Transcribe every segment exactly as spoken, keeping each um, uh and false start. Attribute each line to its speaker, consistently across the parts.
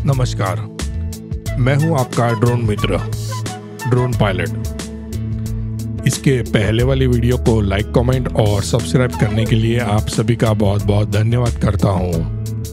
Speaker 1: नमस्कार, मैं हूं आपका ड्रोन मित्र, ड्रोन पायलट। इसके पहले वाली वीडियो को लाइक, कमेंट और सब्सक्राइब करने के लिए आप सभी का बहुत बहुत धन्यवाद करता हूं।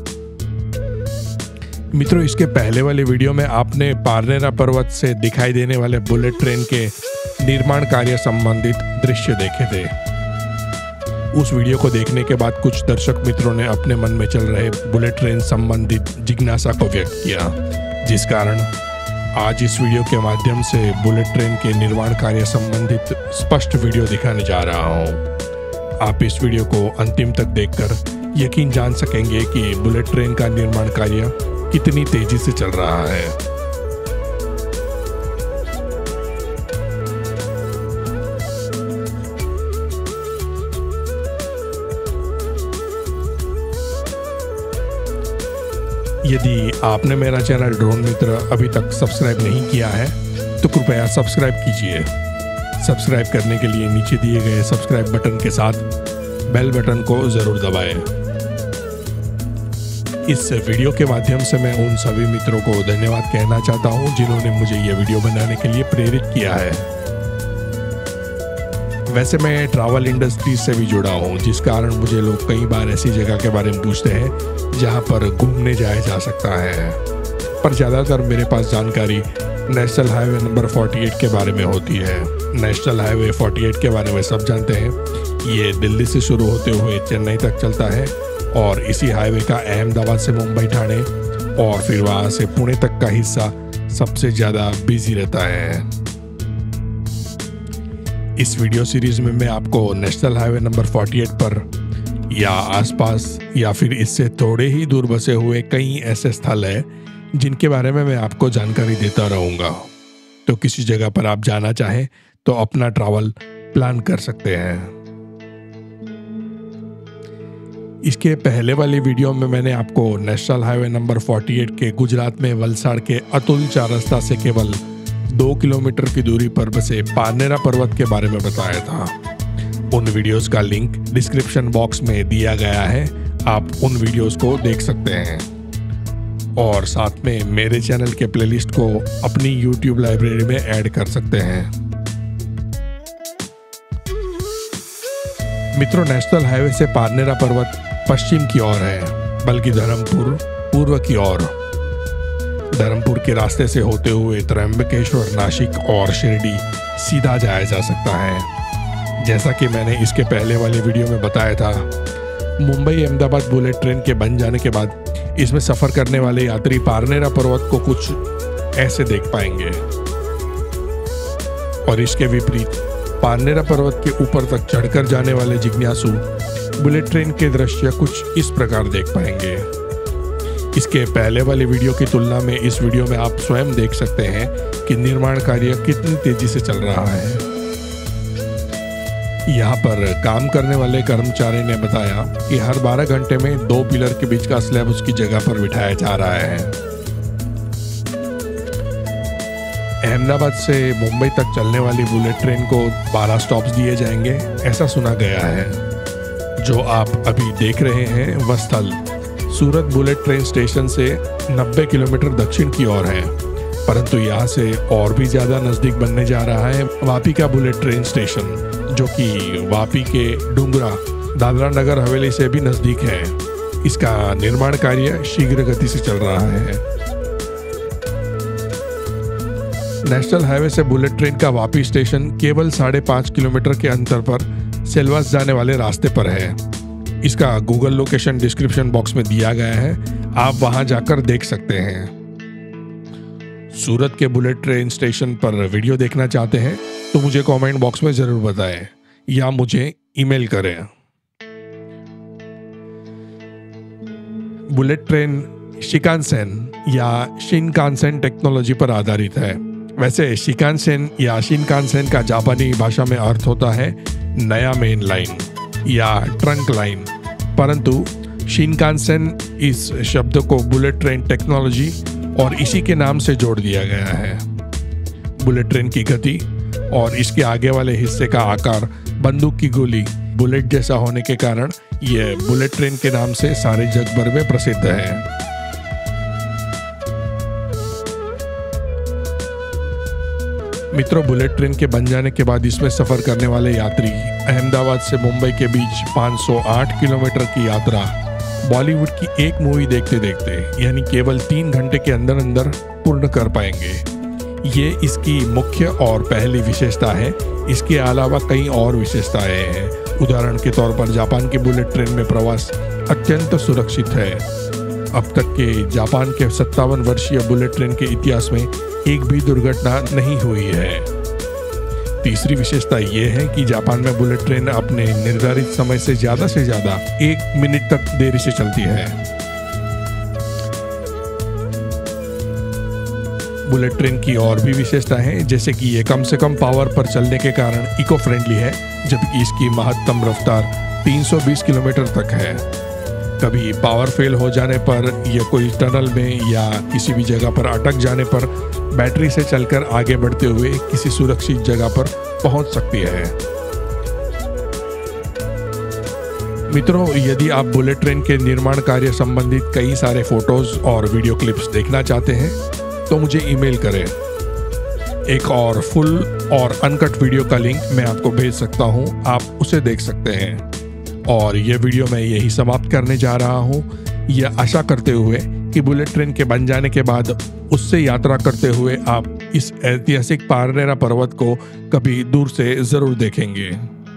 Speaker 1: मित्रों, इसके पहले वाली वीडियो में आपने पारनेरा पर्वत से दिखाई देने वाले बुलेट ट्रेन के निर्माण कार्य संबंधित दृश्य देखे थे। उस वीडियो को देखने के बाद कुछ दर्शक मित्रों ने अपने मन में चल रहे बुलेट ट्रेन संबंधित जिज्ञासा को व्यक्त किया, जिस कारण आज इस वीडियो के माध्यम से बुलेट ट्रेन के निर्माण कार्य संबंधित स्पष्ट वीडियो दिखाने जा रहा हूं। आप इस वीडियो को अंतिम तक देखकर यकीन जान सकेंगे कि बुलेट ट्रेन का निर्माण कार्य कितनी तेजी से चल रहा है। यदि आपने मेरा चैनल ड्रोन मित्र अभी तक सब्सक्राइब नहीं किया है तो कृपया सब्सक्राइब कीजिए। सब्सक्राइब करने के लिए नीचे दिए गए सब्सक्राइब बटन के साथ बेल बटन को जरूर दबाएं। इस वीडियो के माध्यम से मैं उन सभी मित्रों को धन्यवाद कहना चाहता हूं जिन्होंने मुझे ये वीडियो बनाने के लिए प्रेरित किया है। वैसे मैं ट्रैवल इंडस्ट्री से भी जुड़ा हूँ, जिस कारण मुझे लोग कई बार ऐसी जगह के बारे में पूछते हैं जहाँ पर घूमने जाया जा सकता है, पर ज़्यादातर मेरे पास जानकारी नेशनल हाईवे नंबर अड़तालीस के बारे में होती है। नेशनल हाईवे अड़तालीस के बारे में सब जानते हैं। ये दिल्ली से शुरू होते हुए चेन्नई तक चलता है और इसी हाईवे का अहमदाबाद से मुंबई, ठाणे और फिर वहाँ से पुणे तक का हिस्सा सबसे ज़्यादा बिजी रहता है। इस वीडियो सीरीज में मैं आपको नेशनल हाईवे नंबर अड़तालीस पर या आसपास या फिर इससे थोड़े ही दूर बसे हुए कई ऐसे स्थल हैं जिनके बारे में मैं आपको जानकारी देता रहूँगा। तो किसी जगह पर आप जाना चाहें तो अपना ट्रैवल प्लान कर सकते हैं। इसके पहले वाली वीडियो में मैंने आपको नेशनल हाईवे नंबर अड़तालीस के गुजरात में वलसाड़ के अतुल चार रास्ता से केवल दो किलोमीटर की दूरी पर बसे पारनेरा पर्वत के बारे में बताया था। उन वीडियोस का लिंक डिस्क्रिप्शन बॉक्स में दिया गया है, आप उन वीडियोस को देख सकते हैं और साथ में मेरे चैनल के प्लेलिस्ट को अपनी यूट्यूब लाइब्रेरी में ऐड कर सकते हैं। मित्रों, नेशनल हाईवे से पारनेरा पर्वत पश्चिम की ओर है, बल्कि धर्मपुर पूर्व की ओर। धर्मपुर के रास्ते से होते हुए त्र्यंबकेश्वर, नासिक और शिरडी सीधा जाया जा सकता है। जैसा कि मैंने इसके पहले वाले वीडियो में बताया था, मुंबई अहमदाबाद बुलेट ट्रेन के बन जाने के बाद इसमें सफर करने वाले यात्री पारनेरा पर्वत को कुछ ऐसे देख पाएंगे और इसके विपरीत पारनेरा पर्वत के ऊपर तक चढ़कर जाने वाले जिज्ञासु बुलेट ट्रेन के दृश्य कुछ इस प्रकार देख पाएंगे। इसके पहले वाली वीडियो की तुलना में इस वीडियो में आप स्वयं देख सकते हैं कि निर्माण कार्य कितनी तेजी से चल रहा है। यहाँ पर काम करने वाले कर्मचारी ने बताया कि हर बारह घंटे में दो पिलर के बीच का स्लैब उसकी जगह पर बिठाया जा रहा है। अहमदाबाद से मुंबई तक चलने वाली बुलेट ट्रेन को बारह स्टॉप्स दिए जाएंगे, ऐसा सुना गया है। जो आप अभी देख रहे हैं वह स्थल सूरत बुलेट ट्रेन स्टेशन से नब्बे किलोमीटर दक्षिण की ओर है, परंतु यहाँ से और भी ज़्यादा नज़दीक बनने जा रहा है वापी का बुलेट ट्रेन स्टेशन, जो कि वापी के डुंगरा दादरा नगर हवेली से भी नज़दीक है। इसका निर्माण कार्य शीघ्र गति से चल रहा है। नेशनल हाईवे से बुलेट ट्रेन का वापी स्टेशन केवल साढ़े पाँच किलोमीटर के अंतर पर सेलवास जाने वाले रास्ते पर है। इसका गूगल लोकेशन डिस्क्रिप्शन बॉक्स में दिया गया है, आप वहां जाकर देख सकते हैं। सूरत के बुलेट ट्रेन स्टेशन पर वीडियो देखना चाहते हैं तो मुझे कमेंट बॉक्स में जरूर बताएं या मुझे ईमेल करें। बुलेट ट्रेन शिकानसेन या शिनकानसेन टेक्नोलॉजी पर आधारित है। वैसे शिकानसेन या शिनकानसेन का जापानी भाषा में अर्थ होता है नया मेन लाइन या ट्रंक लाइन, परंतु शिनकानसेन इस शब्द को बुलेट ट्रेन टेक्नोलॉजी और इसी के नाम से जोड़ दिया गया है। बुलेट ट्रेन की गति और इसके आगे वाले हिस्से का आकार बंदूक की गोली बुलेट जैसा होने के कारण यह बुलेट ट्रेन के नाम से सारे जग भर में प्रसिद्ध है। मित्रों, बुलेट ट्रेन के बन जाने के बाद इसमें सफर करने वाले यात्री अहमदाबाद से मुंबई के बीच पाँच सौ आठ किलोमीटर की यात्रा बॉलीवुड की एक मूवी देखते देखते यानी केवल तीन घंटे के अंदर अंदर पूर्ण कर पाएंगे। ये इसकी मुख्य और पहली विशेषता है। इसके अलावा कई और विशेषताएं हैं। उदाहरण के तौर पर जापान की बुलेट ट्रेन में प्रवास अत्यंत सुरक्षित है। अब तक के जापान के सत्तावन वर्षीय बुलेट ट्रेन के इतिहास में एक भी दुर्घटना नहीं हुई है। तीसरी विशेषता यह है कि जापान में बुलेट ट्रेन अपने निर्धारित समय से ज्यादा से ज्यादा एक मिनट तक देरी से चलती है। बुलेट ट्रेन की और भी विशेषता है, जैसे कि ये कम से कम पावर पर चलने के कारण इको फ्रेंडली है, जबकि इसकी महत्तम रफ्तार तीन सौ बीस किलोमीटर तक है। कभी पावर फेल हो जाने पर या कोई टनल में या किसी भी जगह पर अटक जाने पर बैटरी से चलकर आगे बढ़ते हुए किसी सुरक्षित जगह पर पहुंच सकती है। मित्रों, यदि आप बुलेट ट्रेन के निर्माण कार्य संबंधित कई सारे फोटोज और वीडियो क्लिप्स देखना चाहते हैं तो मुझे ईमेल करें। एक और फुल और अनकट वीडियो का लिंक मैं आपको भेज सकता हूं, आप उसे देख सकते हैं। और ये वीडियो मैं यही समाप्त करने जा रहा हूँ, यह आशा करते हुए कि बुलेट ट्रेन के बन जाने के बाद उससे यात्रा करते हुए आप इस ऐतिहासिक पारनेरा पर्वत को कभी दूर से जरूर देखेंगे।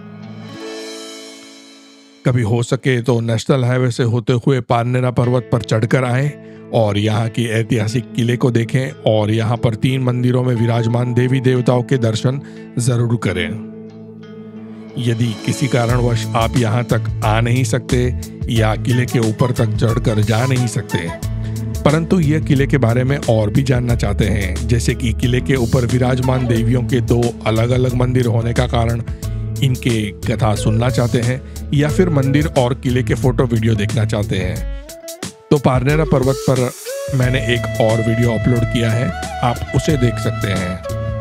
Speaker 1: कभी हो सके तो नेशनल हाईवे से होते हुए पारनेरा पर्वत पर चढ़कर आएं और यहाँ की ऐतिहासिक किले को देखें और यहाँ पर तीन मंदिरों में विराजमान देवी देवताओं के दर्शन जरूर करें। यदि किसी कारणवश आप यहाँ तक आ नहीं सकते या किले के ऊपर तक चढ़कर जा नहीं सकते, परंतु यह किले के बारे में और भी जानना चाहते हैं, जैसे कि किले के ऊपर विराजमान देवियों के दो अलग अलग मंदिर होने का कारण इनके कथा सुनना चाहते हैं, या फिर मंदिर और किले के फोटो वीडियो देखना चाहते हैं, तो पारनेरा पर्वत पर मैंने एक और वीडियो अपलोड किया है, आप उसे देख सकते हैं।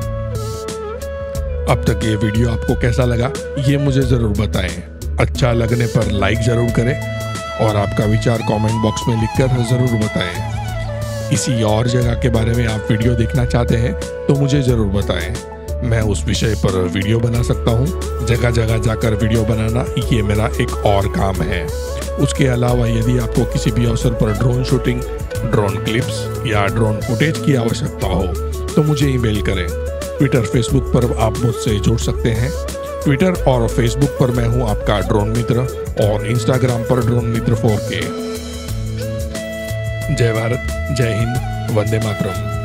Speaker 1: अब तक ये वीडियो आपको कैसा लगा ये मुझे ज़रूर बताएं। अच्छा लगने पर लाइक ज़रूर करें और आपका विचार कमेंट बॉक्स में लिखकर ज़रूर बताएं। किसी और जगह के बारे में आप वीडियो देखना चाहते हैं तो मुझे ज़रूर बताएं। मैं उस विषय पर वीडियो बना सकता हूँ। जगह जगह जाकर वीडियो बनाना ये मेरा एक और काम है। उसके अलावा यदि आपको किसी भी अवसर पर ड्रोन शूटिंग, ड्रोन क्लिप्स या ड्रोन फुटेज की आवश्यकता हो तो मुझे ईमेल करें। ट्विटर, फेसबुक पर आप मुझसे जुड़ सकते हैं। ट्विटर और फेसबुक पर मैं हूं आपका ड्रोन मित्र और इंस्टाग्राम पर ड्रोन मित्र फोर के। जय भारत, जय हिंद, वंदे मातरम।